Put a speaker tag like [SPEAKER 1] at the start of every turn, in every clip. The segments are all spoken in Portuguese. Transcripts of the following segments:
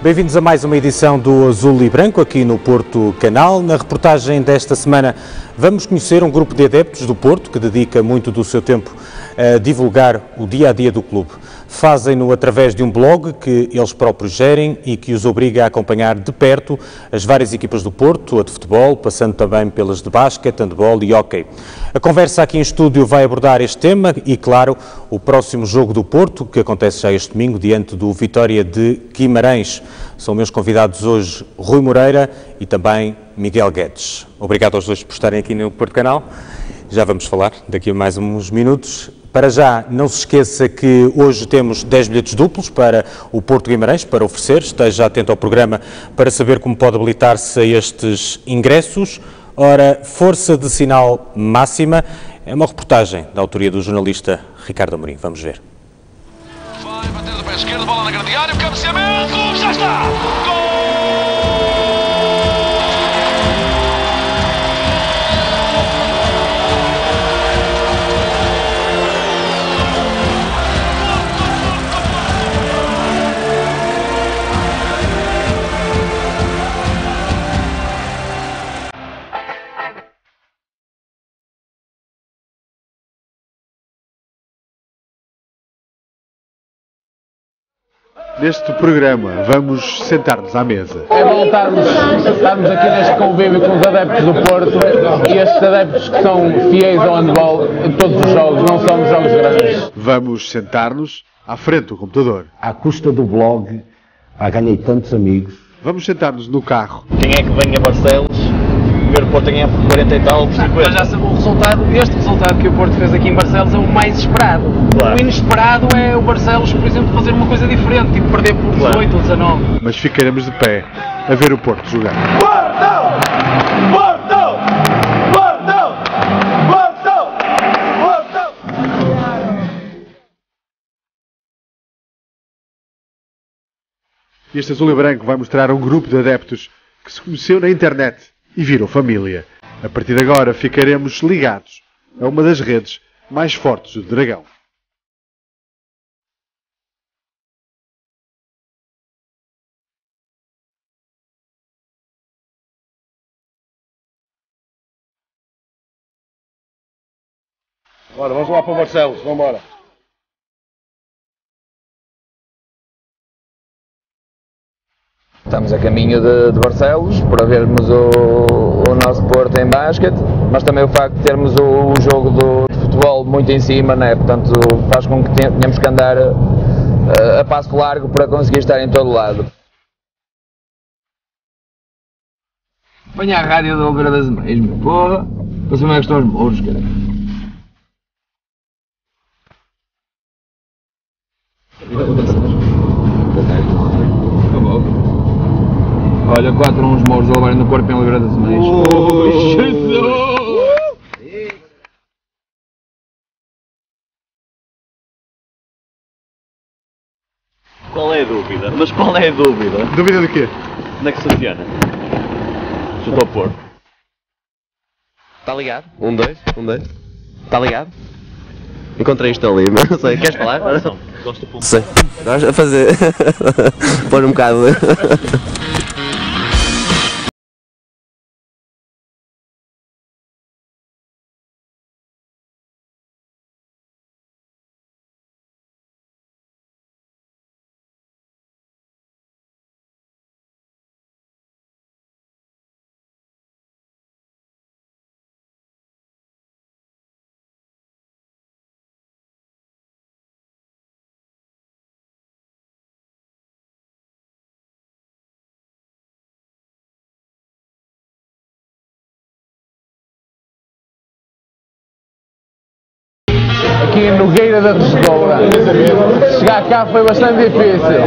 [SPEAKER 1] Bem-vindos a mais uma edição do Azul e Branco aqui no Porto Canal. Na reportagem desta semana vamos conhecer um grupo de adeptos do Porto que dedica muito do seu tempo a divulgar o dia-a-dia do clube. Fazem-no através de um blog que eles próprios gerem e que os obriga a acompanhar de perto as várias equipas do Porto, a de futebol, passando também pelas de basquete, handball e hóquei. A conversa aqui em estúdio vai abordar este tema e, claro, o próximo jogo do Porto, que acontece já este domingo, diante do Vitória de Guimarães. São meus convidados hoje Rui Moreira e também Miguel Guedes. Obrigado aos dois por estarem aqui no Porto Canal. Já vamos falar daqui a mais uns minutos. Para já, não se esqueça que hoje temos 10 bilhetes duplos para o Porto Guimarães para oferecer. Esteja atento ao programa para saber como pode habilitar-se a estes ingressos. Ora, força de sinal máxima é uma reportagem da autoria do jornalista Ricardo Amorim. Vamos ver.
[SPEAKER 2] Vai bater do pé esquerdo, bola na grande área, o cabeceamento, já está! Gol!
[SPEAKER 3] Neste programa vamos sentar-nos à mesa.
[SPEAKER 4] É bom estarmos aqui neste convívio com os adeptos do Porto e estes adeptos que são fiéis ao handball em todos os jogos, não só nos jogos grandes.
[SPEAKER 3] Vamos sentar-nos à frente do computador.
[SPEAKER 5] À custa do blog, ganhei tantos amigos.
[SPEAKER 3] Vamos sentar-nos no carro.
[SPEAKER 6] Quem é que vem a Barcelos ver o Porto ganhar por 40 e tal, por 50?
[SPEAKER 7] Mas já sabe o resultado, este resultado que o Porto fez aqui em Barcelos é o mais esperado. Claro. O inesperado é o Barcelos, por exemplo, fazer uma coisa diferente, tipo perder por 18 ou 19.
[SPEAKER 3] Mas ficaremos de pé a ver o Porto jogar.
[SPEAKER 2] Porto! Porto! Porto! Porto! Porto!
[SPEAKER 3] Este Azul e Branco vai mostrar um grupo de adeptos que se conheceu na internet e virou família. A partir de agora ficaremos ligados a uma das redes mais fortes do Dragão.
[SPEAKER 6] Bora, vamos lá para Barcelos, vamos embora.
[SPEAKER 8] Estamos a caminho de Barcelos para vermos o nosso Porto em basquete, mas também o facto de termos o jogo de futebol muito em cima, né? Portanto faz com que tenhamos que andar a passo largo para conseguir estar em todo lado.
[SPEAKER 7] Venha à rádio de Oliveira das Meias, meu porra, para saber como é que estão os mouros, cara. Olha, 4 uns mouros a levarem no corpo em Oliveira das Meias.
[SPEAKER 6] Qual é a dúvida? Mas qual é a dúvida?
[SPEAKER 3] Dúvida de quê?
[SPEAKER 6] Onde é que se aciona? Junto ao Porto.
[SPEAKER 9] Está ligado? 1, 2, 1, 2. Está ligado? Encontrei isto ali, mas não sei. Queres falar?
[SPEAKER 6] Gosto do ponto.
[SPEAKER 9] Sei. Estás a fazer. Pôr um bocado.
[SPEAKER 4] Aqui em Nogueira da Tesoura, chegar cá foi bastante difícil.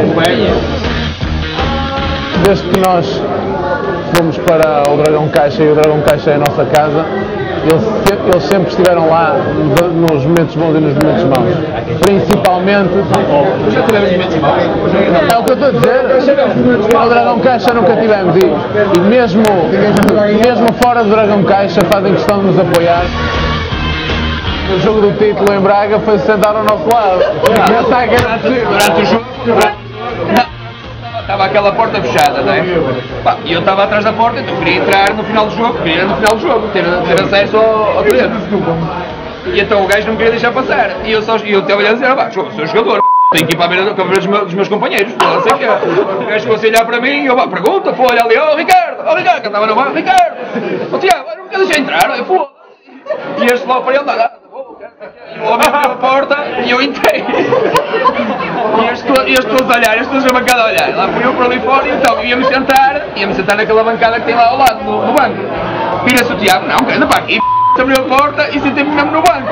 [SPEAKER 4] Desde que nós fomos para o Dragão Caixa, e o Dragão Caixa é a nossa casa, eles sempre estiveram lá nos momentos bons e nos momentos maus. Principalmente... Já tivemos momentos maus? É o que eu estou a dizer. O Dragão Caixa nunca tivemos. E mesmo fora do Dragão Caixa fazem questão de nos apoiar. O jogo do título em Braga foi sentar ao nosso lado. Pensar que era possível. Durante o jogo...
[SPEAKER 8] estava aquela porta fechada, não é? Pá, e eu estava atrás da porta, então queria entrar no final do jogo, ter acesso ao treino. E então o gajo não me queria deixar passar. E eu estava olhando e disse, sou jogador, tenho que ir para a ver dos meus companheiros, não sei o que é. O gajo ficou a olhar para mim e eu, pergunta, pô, olha ali, Ricardo, que estava no banco, Ricardo, Tiago, não me quer deixar entrar, eu foda. E este logo para ele, e o homem abriu a porta e eu entrei. E estes todos a olhar, estes todos a bancada a olhar. Lá fui eu para ali fora e então ia-me sentar naquela bancada que tem lá ao lado, no banco. Vira-se o Tiago, não, anda para aqui. Abriu a porta e sentei-me mesmo no banco.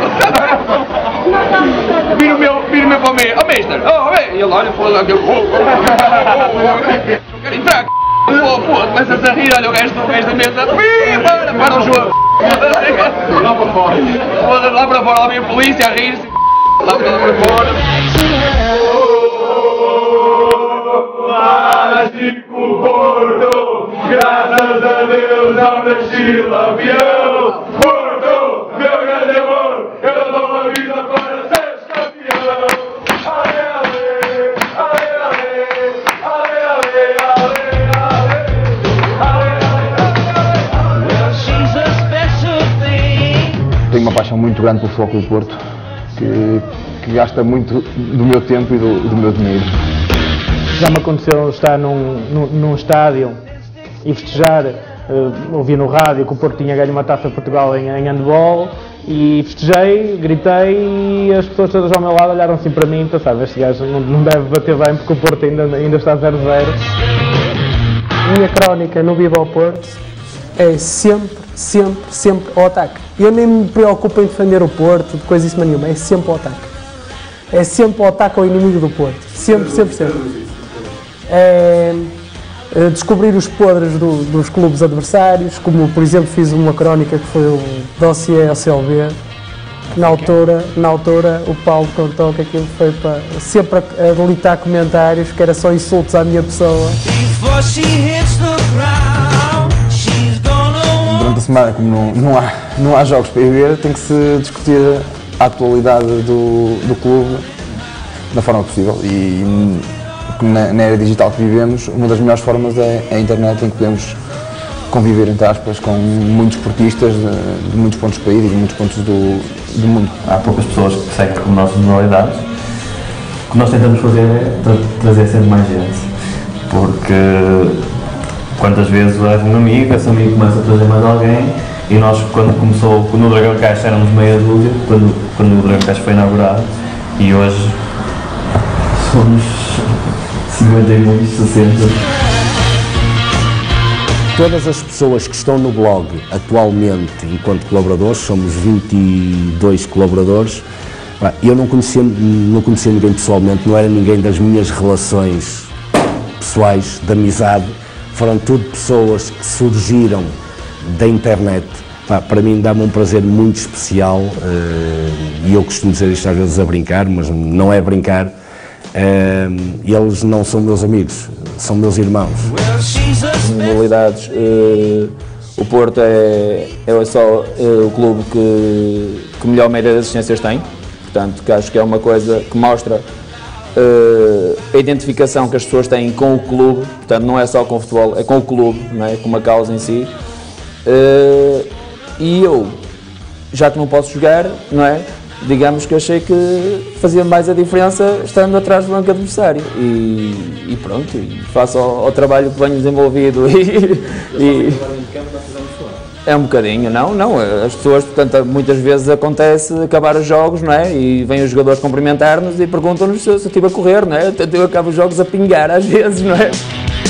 [SPEAKER 8] Vira-me para o meio, mister, e ele olha, foda-se, não quero entrar, começa-se a rir, olha o gajo da mesa, para o jogo. Lá para fora, lá vem a polícia a rir-se, lá para fora. Mágico Porto, graças a Deus ao nascer avião. Porto, meu grande amor, eu dou a vida para seres campeão. Ale, ale, ale, ale, ale, ale,
[SPEAKER 4] Tenho uma paixão muito grande pelo Futebol Clube do Porto, que gasta muito do meu tempo e do meu dinheiro. Já me aconteceu estar num estádio e festejar, ouvi no rádio que o Porto tinha ganho uma taça de Portugal em handball e festejei, gritei e as pessoas todas ao meu lado olharam assim para mim e pensaram, este gajo não deve bater bem porque o Porto ainda está 0-0.
[SPEAKER 10] Minha crónica no Viva ao Porto é sempre ao ataque. Eu nem me preocupo em defender o Porto, de coisa isso nenhuma, é sempre ao ataque. É sempre ao ataque ao inimigo do Porto. Sempre. É descobrir os podres dos clubes adversários, como por exemplo fiz uma crónica que foi o dossiê ACLB, que na altura o Paulo contou que aquilo foi para sempre a delitar comentários, que era só insultos à minha pessoa.
[SPEAKER 4] Durante a semana, como não há jogos para ir ver, tem que se discutir a atualidade do clube da forma possível e na era digital que vivemos, uma das melhores formas é a internet, em que podemos conviver, entre aspas, com muitos portistas de muitos pontos do país e de muitos pontos do mundo.
[SPEAKER 11] Há poucas pessoas que seguem como nós modalidades. O que nós tentamos fazer é trazer sempre mais gente, porque quantas vezes leva um amigo, esse amigo começa a trazer mais alguém e nós, quando o Dragão Caixa éramos meia dúzia, quando o Dragão Caixa foi inaugurado, e hoje somos 50 e muitos, 60.
[SPEAKER 5] Todas as pessoas que estão no blog atualmente enquanto colaboradores, somos 22 colaboradores, eu não conhecia ninguém pessoalmente, não era ninguém das minhas relações pessoais, de amizade, foram tudo pessoas que surgiram da internet. Para mim dá-me um prazer muito especial e eu costumo dizer isto às vezes a brincar, mas não é brincar. Eles não são meus amigos, são meus irmãos.
[SPEAKER 8] Em modalidades, o Porto é só o clube que melhor média de assistências tem, portanto que acho que é uma coisa que mostra a identificação que as pessoas têm com o clube, portanto não é só com o futebol, é com o clube, não é? Com uma causa em si. E eu, já que não posso jogar, não é? Digamos que achei que fazia mais a diferença estando atrás do banco adversário e pronto, e faço ao trabalho que venho desenvolvido e é um bocadinho, não, as pessoas, portanto, muitas vezes acontece acabar os jogos, não é? E vêm os jogadores cumprimentar-nos e perguntam-nos se eu estive a correr, não é? Portanto, eu acabo os jogos a pingar às vezes, não é?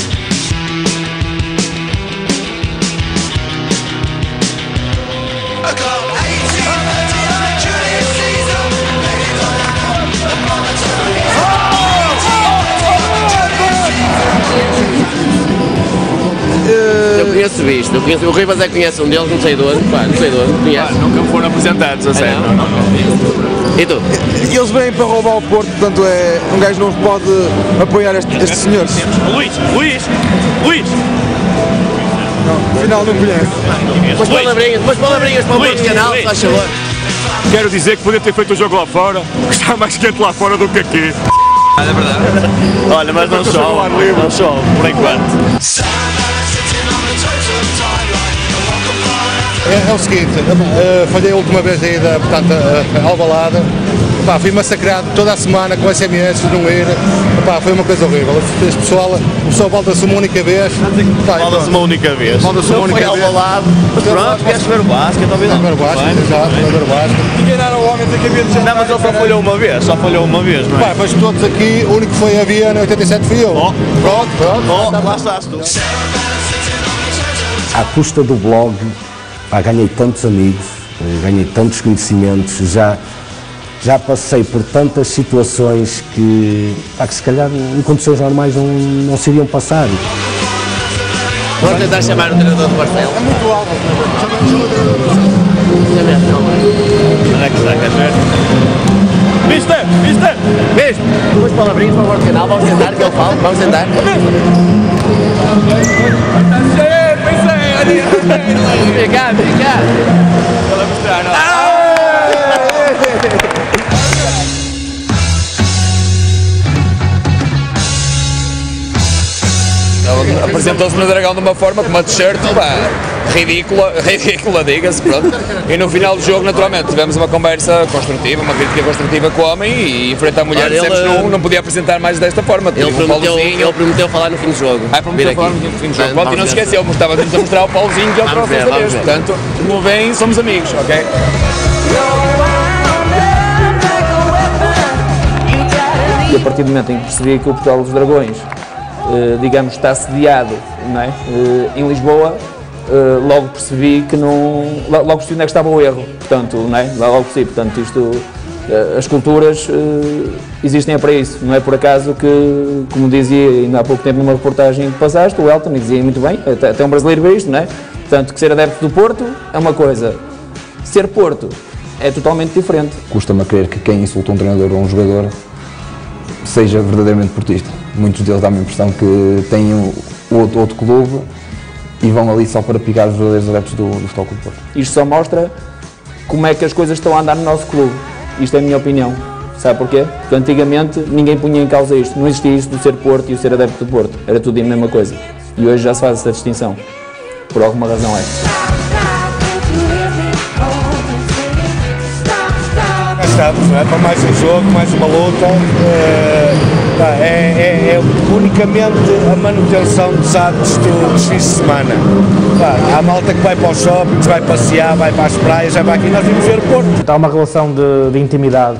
[SPEAKER 9] Eu conheço o Rivas, conhece um deles, não sei de onde, conhece.
[SPEAKER 12] Nunca foram apresentados, a sério. Não.
[SPEAKER 9] E tu?
[SPEAKER 13] Eles vêm para roubar o Porto, portanto um gajo não pode apoiar estes senhores.
[SPEAKER 12] Luís!
[SPEAKER 13] Não, afinal não conhece.
[SPEAKER 9] Depois palavrinhas para o Porto Canal, se faz favor.
[SPEAKER 12] Quero dizer que podia ter feito o jogo lá fora, que está mais quente lá fora do que aqui.
[SPEAKER 6] É verdade.
[SPEAKER 11] Olha, mas não chove, por enquanto.
[SPEAKER 14] É o seguinte, falhei a última vez a ida, portanto, a Alvalade. Fui massacrado toda a semana com SMS, não ir. Foi uma coisa horrível. O pessoal volta-se uma única vez.
[SPEAKER 11] Volta-se uma única vez.
[SPEAKER 14] Volta-se uma única vez.
[SPEAKER 11] Pronto, queres ver o basquete, talvez não.
[SPEAKER 14] Ver o basquete, exato, ver o basquete.
[SPEAKER 13] Enganaram o homem, tem que haver de jantar.
[SPEAKER 11] Não, mas ele só falhou uma vez, não é?
[SPEAKER 14] Mas todos aqui, o único que foi a Viana em 87 fui eu.
[SPEAKER 11] Pronto, lá estás tu.
[SPEAKER 5] À custa do blog, ganhei tantos amigos, ganhei tantos conhecimentos, já passei por tantas situações que se calhar em condições normais não se iriam passar.
[SPEAKER 9] Vamos tentar chamar o treinador do Barcelos.
[SPEAKER 14] É muito alto.
[SPEAKER 11] Onde é que está, queres ver? Mister!
[SPEAKER 9] Mesmo! Duas palavrinhas para o Porto Canal, vamos tentar que ele fale, vamos tentar. Vem cá.
[SPEAKER 11] Para mostrar, não.
[SPEAKER 15] Apresentou-se no Dragão de uma forma com uma t-shirt ridícula, diga-se, pronto. E no final do jogo, naturalmente, tivemos uma conversa construtiva, uma crítica construtiva com o homem e frente à mulher dissemos que não podia apresentar mais desta forma.
[SPEAKER 9] Ele prometeu falar no fim do jogo.
[SPEAKER 15] Prometeu falar no fim do jogo. Pronto, e não se esqueceu, porque estávamos a mostrar o Paulozinho que ele trouxe desta vez. Portanto, como bem, somos amigos, ok?
[SPEAKER 4] E a partir do momento em que percebi que o Portal dos Dragões, digamos, está sediado, não é? Em Lisboa, logo percebi que logo percebi onde é que estava o erro, portanto, não é? Logo percebi, portanto, as culturas existem para isso, não é por acaso que, como dizia ainda há pouco tempo numa reportagem que passaste, o Elton, e dizia muito bem, até um brasileiro vê isto, não é? Portanto, que ser adepto do Porto é uma coisa, ser Porto é totalmente diferente.
[SPEAKER 16] Custa-me a crer que quem insulta um treinador ou um jogador seja verdadeiramente portista. Muitos deles dão-me a impressão que têm outro clube e vão ali só para picar os verdadeiros adeptos do Futebol Clube do Porto.
[SPEAKER 4] Isto só mostra como é que as coisas estão a andar no nosso clube. Isto é a minha opinião. Sabe porquê? Porque antigamente ninguém punha em causa isto. Não existia isto do ser Porto e o ser adepto do Porto. Era tudo a mesma coisa. E hoje já se faz essa distinção. Por alguma razão é.
[SPEAKER 17] Estamos, não é? Para mais um jogo, mais uma luta. É unicamente a manutenção dos hábitos dos fins de semana. Há malta que vai para os shoppings, vai passear, vai para as praias, vai para aqui, nós vimos ver o Porto.
[SPEAKER 10] Há uma relação de intimidade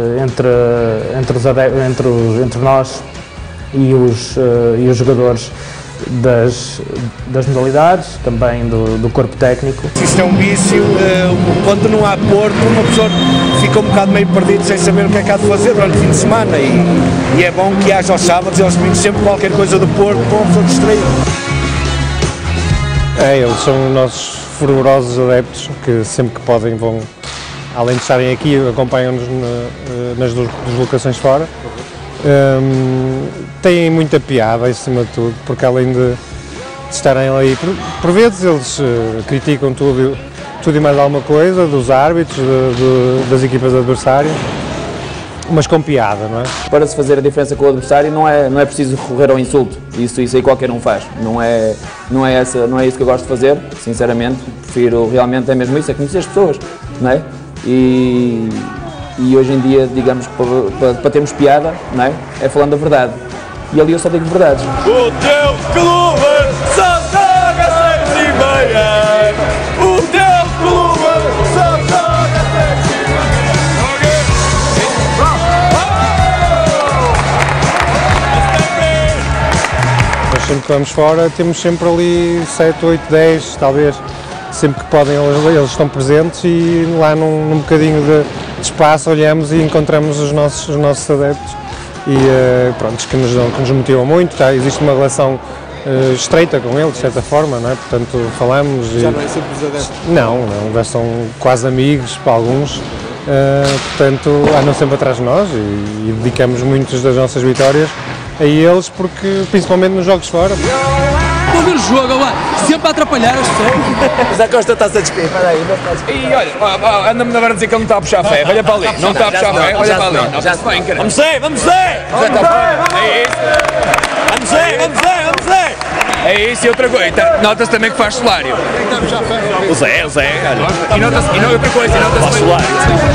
[SPEAKER 10] entre nós e os jogadores das modalidades, também do corpo técnico.
[SPEAKER 17] Isto é um vício, quando não há Porto, uma pessoa fica um bocado meio perdido sem saber o que é que há de fazer durante o fim de semana e é bom que haja aos sábados e aos domingos sempre qualquer coisa do Porto para uma pessoa distrair.
[SPEAKER 18] Eles são os nossos fervorosos adeptos que sempre que podem vão, além de estarem aqui, acompanham-nos nas deslocações fora. Têm muita piada acima de tudo, porque além de estarem ali, por vezes eles criticam tudo e mais alguma coisa, dos árbitros, das equipas adversárias, mas com piada, não é?
[SPEAKER 4] Para se fazer a diferença com o adversário não é preciso recorrer ao insulto, isso aí qualquer um faz, não é isso que eu gosto de fazer, sinceramente, prefiro realmente, é mesmo isso, é conhecer as pessoas, não é? E hoje em dia, digamos, para termos piada, não é? É falando a verdade. E ali eu só digo verdades.
[SPEAKER 11] O teu clube só joga 6:30. O teu clube só joga
[SPEAKER 18] 6:30. Nós sempre que vamos fora temos sempre ali 7, 8, 10, talvez. Sempre que podem eles estão presentes e lá num bocadinho de espaço olhamos e encontramos os nossos adeptos e pronto, que nos motivam muito, existe uma relação estreita com eles de certa forma, não é? Portanto falamos
[SPEAKER 13] já não é sempre os adeptos?
[SPEAKER 18] Não, já são quase amigos para alguns, portanto andam sempre atrás de nós e dedicamos muitas das nossas vitórias a eles, porque principalmente nos jogos fora.
[SPEAKER 7] ver o jogo, lá, sempre a atrapalhar as pessoas.
[SPEAKER 19] Mas a Costa está-se a despedir, espera aí, não está a despedir.
[SPEAKER 15] E olha, anda-me agora a dizer que ele não está a puxar ferro, olha para ali, não está a puxar ferro, olha para ali. Não, bem, cara.
[SPEAKER 19] Vamos ser!
[SPEAKER 15] Vamos ser! É isso e outra coisa, nota-se também que faz solário.
[SPEAKER 19] O Zé, olha.
[SPEAKER 15] E nota-se outra coisa,
[SPEAKER 19] faz solário.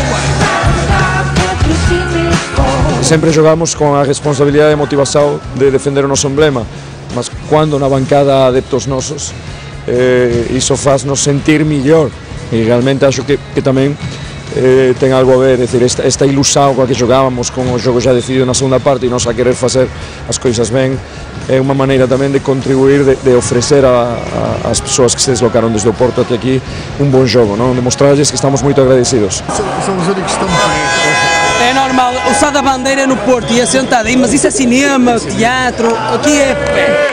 [SPEAKER 20] Sempre jogamos com a responsabilidade e motivação de defender o nosso emblema, mas quando na bancada há adeptos nossos, isso faz-nos sentir melhor e realmente acho que também tem algo a ver, é decir, esta ilusão com a que jogávamos, com o jogo já decidido na segunda parte e nós a querer fazer as coisas bem, é uma maneira também de contribuir, de oferecer às pessoas que se deslocaram desde o Porto até aqui um bom jogo, não? Demonstrar-lhes que estamos muito agradecidos.
[SPEAKER 14] São os únicos que estão
[SPEAKER 7] É normal, o Sá da Bandeira é no Porto e é sentado aí, mas isso é cinema, teatro, aqui é pé.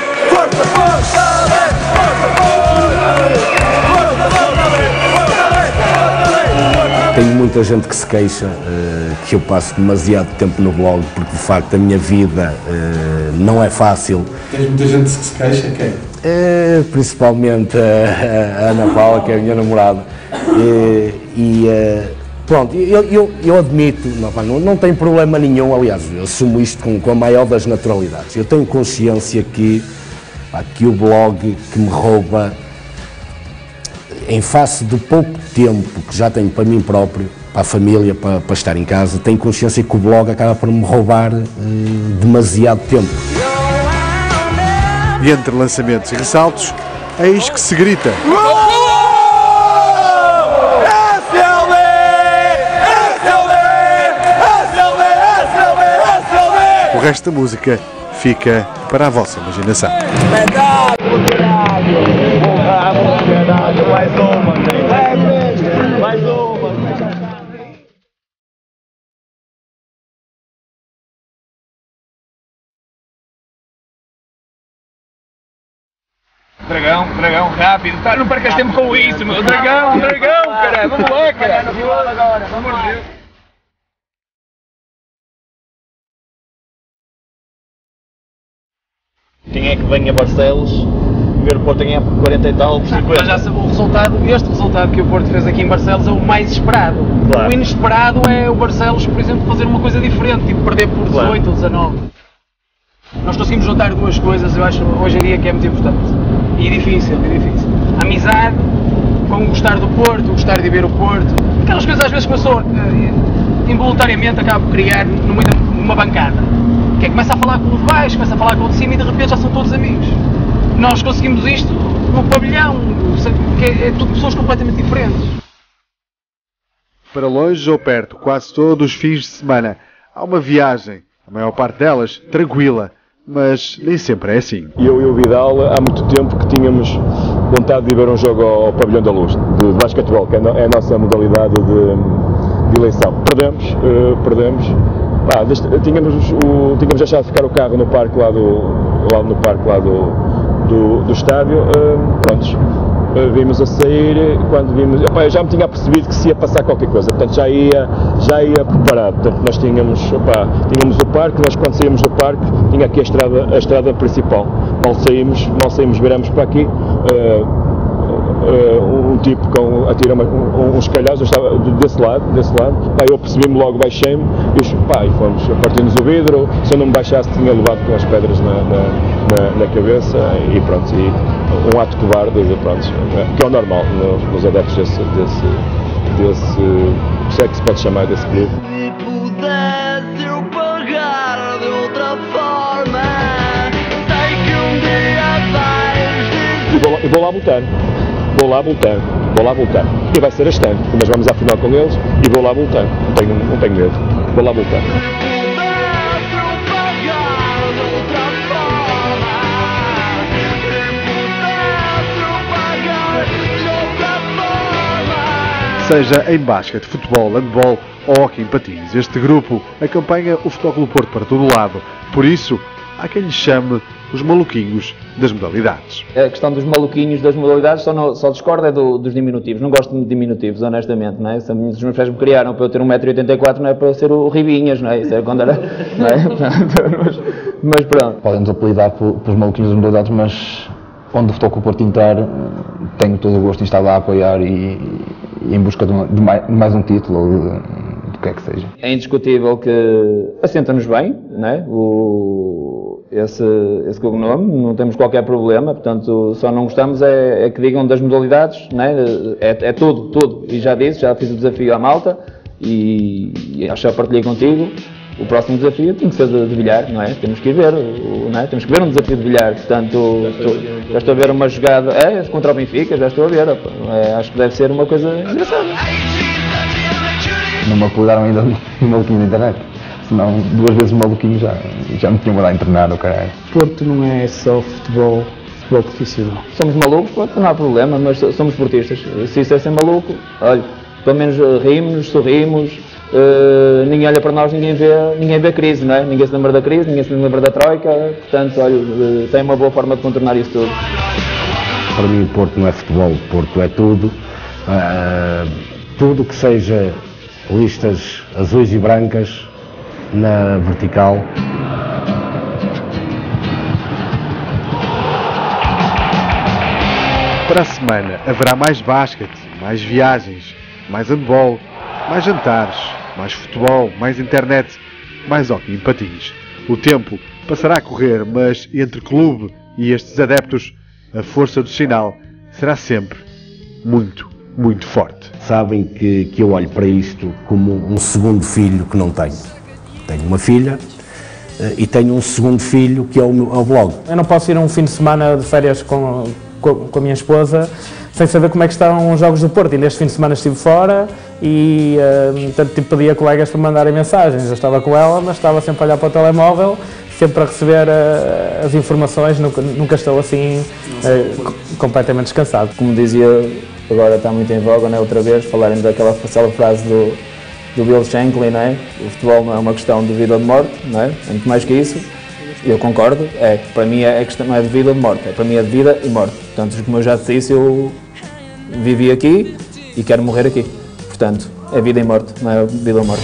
[SPEAKER 5] Tenho muita gente que se queixa que eu passo demasiado tempo no blog, porque de facto a minha vida não é fácil.
[SPEAKER 21] Tens muita gente que se queixa, quem?
[SPEAKER 5] Principalmente a Ana Paula, que é a minha namorada. Pronto, eu admito, não tem problema nenhum, aliás, eu assumo isto com a maior das naturalidades. Eu tenho consciência que o blog que me rouba, em face do pouco tempo que já tenho para mim próprio, para a família, para estar em casa, tenho consciência que o blog acaba por me roubar demasiado tempo.
[SPEAKER 3] E entre lançamentos e ressaltos, eis que se grita. O resto da música fica para a vossa imaginação.
[SPEAKER 15] Dragão, rápido, tá, não percas tempo com isso, meu. Dragão, cara, vamos lá, cara. Vamos lá.
[SPEAKER 6] Quem é que vem a Barcelos ver o Porto ganhar por 40 e tal, por 50?
[SPEAKER 7] Mas já sabe o resultado, este resultado que o Porto fez aqui em Barcelos é o mais esperado. Claro. O inesperado é o Barcelos, por exemplo, fazer uma coisa diferente, tipo perder por 18 ou 19. Nós conseguimos juntar duas coisas, eu acho, hoje em dia, que é muito importante. E difícil. Amizade, com gostar do Porto, gostar de ver o Porto. Aquelas coisas às vezes que a pessoa, involuntariamente, acaba por criar numa bancada. Que é, começa a falar com o de baixo, começa a falar com o de cima e de repente já são todos amigos. Nós conseguimos isto no pavilhão, que é tudo pessoas completamente diferentes.
[SPEAKER 3] Para longe ou perto, quase todos os fins de semana, há uma viagem, a maior parte delas tranquila, mas nem sempre é assim.
[SPEAKER 22] Eu e o Vidal, há muito tempo que tínhamos vontade de ir ver um jogo ao Pavilhão da Luz, de basquetebol, que é a nossa modalidade de eleição. Perdemos. Tínhamos deixado de ficar o carro no parque lá do estádio. Vimos a sair, quando vimos, eu já me tinha percebido que se ia passar qualquer coisa, portanto já ia preparado. Portanto, nós tínhamos o parque, nós quando saímos do parque tinha aqui a estrada principal. Mal saímos, viramos para aqui, um tipo a tirar uns calhaus, eu estava desse lado, eu percebi-me logo, baixei-me e fomos, partimos o vidro, se eu não me baixasse tinha levado com as pedras na cabeça e pronto, e um ato covarde, que é o normal nos adeptos desse se é que se pode chamar desse clube. E vou lá voltar. E vai ser este ano, mas vamos à final com eles e vou lá voltar. Não tenho medo. Vou lá voltar.
[SPEAKER 3] Seja em basquete, futebol, handball ou hockey em patins, este grupo acompanha o Futebol Clube Porto para todo lado. Por isso, há quem lhe chame os maluquinhos das modalidades.
[SPEAKER 8] A questão dos maluquinhos das modalidades só discordo é dos diminutivos. Não gosto de diminutivos, honestamente, não é? Os meus pais me criaram para eu ter 1,84 m, não é para eu ser o Ribinhas, não é? Isso era quando era... Não é? Mas pronto.
[SPEAKER 16] Podem-nos apelidar pelos maluquinhos das modalidades, mas onde o Futebol Clube do Porto entrar, tenho todo o gosto em estar lá a apoiar e em busca de mais um título ou do que é que seja.
[SPEAKER 8] É indiscutível que assenta-nos bem, né? Esse cognome, não temos qualquer problema, portanto só não gostamos é que digam das modalidades, né? É tudo, e já disse, já fiz o desafio à malta e acho que já partilhei contigo. O próximo desafio tem que ser de bilhar, não é? Temos que ir ver, não é? Temos que ver um desafio de bilhar, portanto, já estou a ver uma jogada, contra o Benfica, já estou a ver, acho que deve ser uma coisa engraçada.
[SPEAKER 16] Não me apelidaram ainda de maluquinho da internet, senão 2 vezes maluquinho já me tinham mandado internar, o caralho.
[SPEAKER 7] Porto não é só futebol profissional.
[SPEAKER 8] Somos malucos, não há problema, mas somos esportistas. Se isso é ser maluco, olha, pelo menos rimos, sorrimos. Ninguém olha para nós, ninguém vê a crise, não é? Ninguém se lembra da crise, ninguém se lembra da troika, portanto, olha, tem uma boa forma de contornar isso tudo.
[SPEAKER 5] Para mim, o Porto não é futebol, o Porto é tudo. Tudo que seja listas azuis e brancas na vertical.
[SPEAKER 3] Para a semana haverá mais basquete, mais viagens, mais handball, mais jantares, mais futebol, mais internet, mais hóquei em patins. O tempo passará a correr, mas entre clube e estes adeptos, a força do sinal será sempre muito, muito forte.
[SPEAKER 5] Sabem que eu olho para isto como um segundo filho que não tenho. Tenho uma filha e tenho um segundo filho que é o blog.
[SPEAKER 10] Eu não posso ir um fim de semana de férias com a minha esposa sem saber como é que estão os jogos do Porto. E neste fim de semana estive fora e pedia a colegas para mandarem mensagens. Eu estava com ela, mas estava sempre a olhar para o telemóvel, sempre a receber as informações, nunca estou assim completamente descansado.
[SPEAKER 8] Como dizia, agora está muito em voga, não é? Outra vez, falarem daquela frase do Bill Shankly, não é? O futebol não é uma questão de vida ou de morte, não é? Muito mais que isso. Eu concordo, para mim a questão não é de vida ou de morte, para mim é de vida e morte. Portanto, como eu já te disse, eu vivi aqui e quero morrer aqui. Portanto, é vida e morte, não é vida ou morte.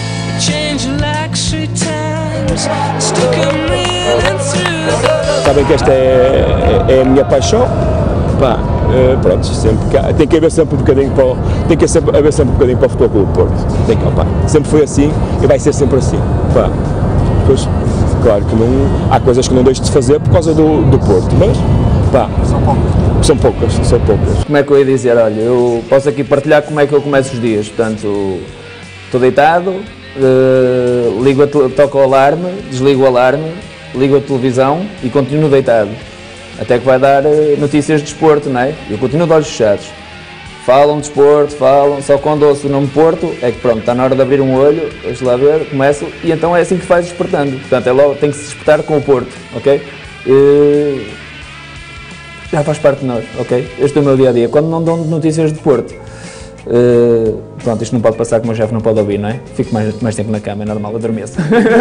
[SPEAKER 22] Sabem que esta é a minha paixão? Pronto, tem que haver sempre um bocadinho para o Futebol Clube do Porto. Sempre foi assim e vai ser sempre assim. Depois, claro que há coisas que não deixo de fazer por causa do Porto, mas são poucas.
[SPEAKER 8] Como é que eu ia dizer? Olha, eu posso aqui partilhar como é que eu começo os dias. Portanto, estou deitado, toco o alarme, desligo o alarme, ligo a televisão e continuo deitado. Até que vai dar notícias de desporto, não é? Eu continuo de olhos fechados. Falam de desporto, só quando ouço o nome Porto é que pronto, está na hora de abrir um olho, deixa lá ver, começo e então é assim que faz despertando. Portanto, logo tem que se despertar com o Porto, ok? Já faz parte de nós, ok? Este é o meu dia-a-dia. Quando não dão notícias de Porto, pronto, isto não pode passar que o meu chefe não pode ouvir, não é? Fico mais tempo na cama, é normal, adormeço.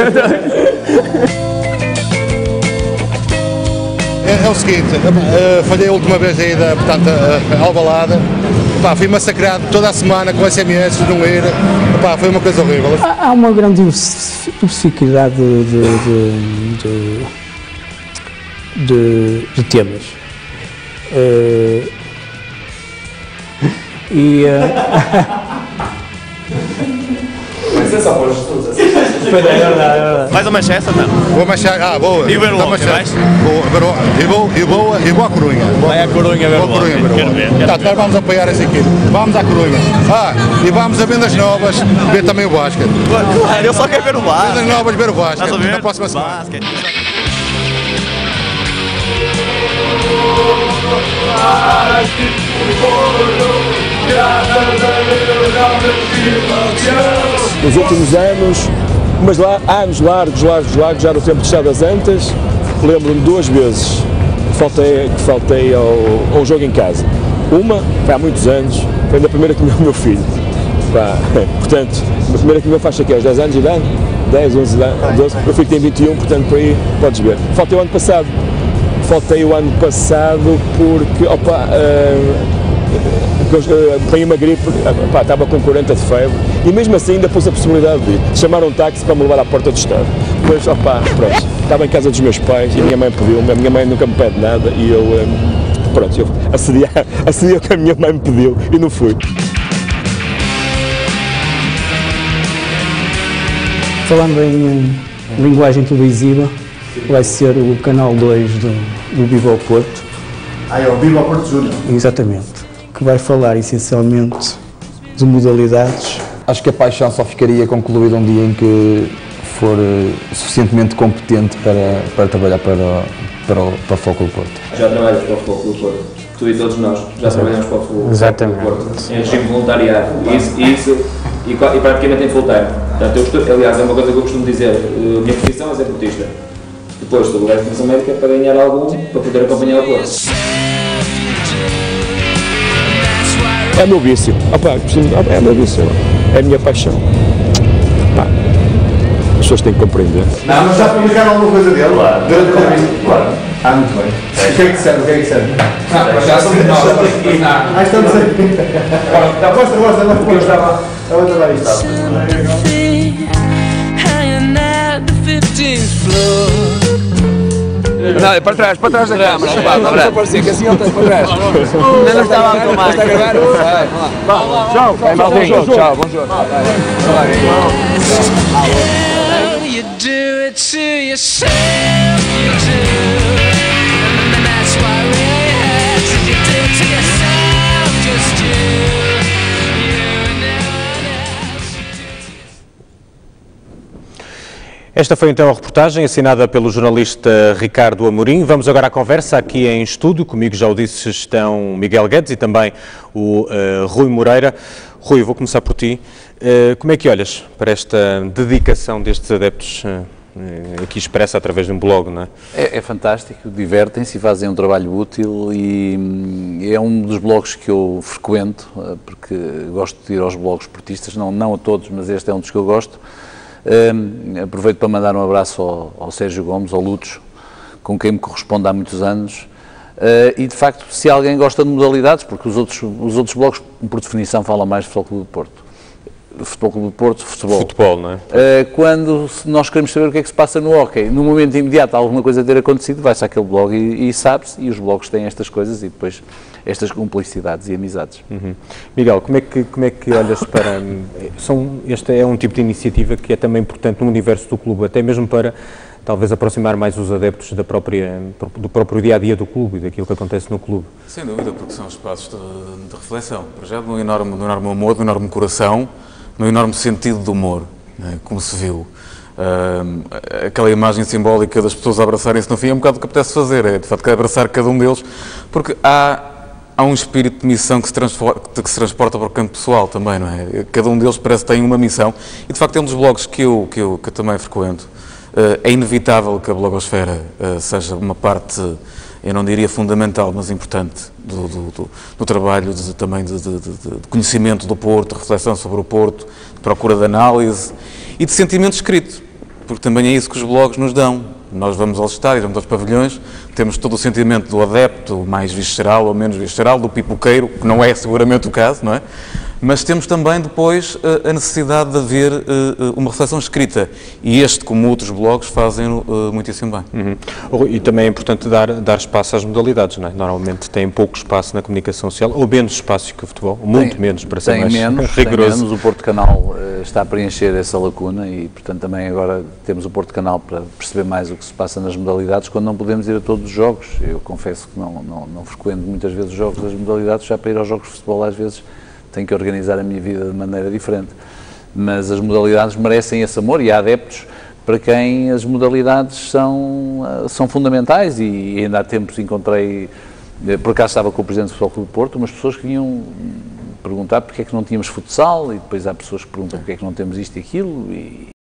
[SPEAKER 14] É o seguinte, falhei a última vez aí da Alvalade, fui massacrado toda a semana com SMS, não ir, foi uma coisa horrível.
[SPEAKER 7] Há uma grande diversificidade de temas.
[SPEAKER 19] Mas é só para os estudos, assim.
[SPEAKER 7] É verdade.
[SPEAKER 19] Vais ao Manchester, não?
[SPEAKER 14] Vou a Manchester, boa.
[SPEAKER 19] E o Verloc, vais?
[SPEAKER 14] Vou à Corunha.
[SPEAKER 19] Vai à Corunha, Verloc. Quero ver.
[SPEAKER 14] Nós vamos apoiar essa equipe. Vamos à Corunha. E vamos a Vendas Novas ver também o basquete.
[SPEAKER 19] Claro, eu só quero ver o basquete.
[SPEAKER 14] Vendas Novas ver o basquete.
[SPEAKER 19] Estás a ver?
[SPEAKER 14] Na próxima semana.
[SPEAKER 22] Nos últimos anos, mas lá, anos largos, já no tempo de Chá das Antas, lembro-me 2 vezes que faltei ao jogo em casa. Uma, há muitos anos, foi na primeira comunhão do meu filho. Portanto, a primeira comunhão faz aqui aos 10 anos de idade, 10, 11, 12, meu filho tem 21, portanto por aí podes ver. Faltei o ano passado porque, apanhei uma gripe, estava com 40 de febre e mesmo assim ainda pus a possibilidade de chamar um táxi para me levar à porta do estado. Depois, pronto, estava em casa dos meus pais e a minha mãe pediu-me, a minha mãe nunca me pede nada e eu Pronto, eu acedi ao que a minha mãe me pediu e não fui.
[SPEAKER 1] Falando em linguagem televisiva, vai ser o canal 2 do Viva ao Porto.
[SPEAKER 3] É o Viva ao Porto Júnior.
[SPEAKER 1] Exatamente, que vai falar essencialmente de modalidades.
[SPEAKER 16] Acho que a paixão só ficaria concluída um dia em que for suficientemente competente para trabalhar para o Futebol Clube Porto.
[SPEAKER 2] Já trabalhas para o Futebol Clube Porto? Tu e todos nós já trabalhamos para o Futebol Clube Porto. Em regime voluntariado. E praticamente em full time. Portanto, aliás, é uma coisa que eu costumo dizer, a minha profissão é ser portista. Depois estou lugar de formação médica para ganhar algo para poder acompanhar o Porto.
[SPEAKER 22] É o meu vício. É o meu vício. É a minha paixão. As pessoas têm que compreender.
[SPEAKER 3] Não, mas já publicaram alguma coisa dele? Claro. Durante o Covid? Claro. Muito bem. O que é que serve? O que é que serve?
[SPEAKER 4] Mas já somos nós.
[SPEAKER 3] Estamos aqui. Mostra, porque eu estava a trabalhar isto.
[SPEAKER 4] Não, é para trás da câmara. Não parecia que assim ele está para trás. Não estava a filmar. Está a gravar? Vai. Tchau. Vai, malzinho. Tchau, bom jogo. You do it to yourself, you do. And that's why we had to do it to yourself, just you.
[SPEAKER 23] Esta foi então a reportagem assinada pelo jornalista Ricardo Amorim. Vamos agora à conversa aqui em estúdio. Comigo, já o disse, estão Miguel Guedes e também o Rui Moreira. Rui, vou começar por ti. Como é que olhas para esta dedicação destes adeptos aqui expressa através de um blog, não é?
[SPEAKER 24] É fantástico, divertem-se e fazem um trabalho útil e é um dos blogs que eu frequento, porque gosto de ir aos blogs esportistas, não a todos, mas este é um dos que eu gosto. Aproveito para mandar um abraço ao Sérgio Gomes, ao Lutz, com quem me corresponde há muitos anos. E de facto, se alguém gosta de modalidades, porque os outros blogs, por definição, falam mais de Futebol Clube do Porto. Futebol Clube do Porto, futebol,
[SPEAKER 23] não é?
[SPEAKER 24] Quando nós queremos saber o que é que se passa no hóquei, no momento imediato alguma coisa ter acontecido, vai-se àquele blog e sabe-se, e os blogs têm estas coisas e depois estas cumplicidades e amizades.
[SPEAKER 23] Miguel, como é que olhas para... Este é um tipo de iniciativa que é também importante no universo do clube, até mesmo para talvez aproximar mais os adeptos do próprio dia-a-dia do clube e daquilo que acontece no clube.
[SPEAKER 25] Sem dúvida, porque são espaços de reflexão, para já de um enorme amor, de um enorme coração, de um enorme sentido de humor, né, como se viu. Aquela imagem simbólica das pessoas abraçarem-se no fim é um bocado o que apetece fazer, é de facto abraçar cada um deles, porque há um espírito de missão que se transporta para o campo pessoal também, não é? Cada um deles parece que tem uma missão e de facto é um dos blogs que eu também frequento. É inevitável que a blogosfera seja uma parte, eu não diria fundamental, mas importante do trabalho também de conhecimento do Porto, de reflexão sobre o Porto, de procura de análise e de sentimento escrito, porque também é isso que os blogs nos dão. Nós vamos aos estádios, vamos aos pavilhões, temos todo o sentimento do adepto, mais visceral ou menos visceral, do pipoqueiro, que não é seguramente o caso, não é? Mas temos também depois a necessidade de haver uma reflexão escrita e este, como outros blogs, fazem muitíssimo bem.
[SPEAKER 23] E também é importante dar espaço às modalidades, não é? Normalmente tem pouco espaço na comunicação social, ou menos espaço que o futebol, muito menos, para ser mais rigoroso.
[SPEAKER 24] Tem menos, o Porto Canal está a preencher essa lacuna e, portanto, também agora temos o Porto Canal para perceber mais o que se passa nas modalidades, quando não podemos ir a todos os jogos. Eu confesso que não frequento muitas vezes os jogos das modalidades, já para ir aos jogos de futebol às vezes tenho que organizar a minha vida de maneira diferente, mas as modalidades merecem esse amor e há adeptos para quem as modalidades são fundamentais e ainda há tempos encontrei, por acaso estava com o Presidente do Futebol Clube do Porto, umas pessoas que vinham perguntar porque é que não tínhamos futsal e depois há pessoas que perguntam porque é que não temos isto e aquilo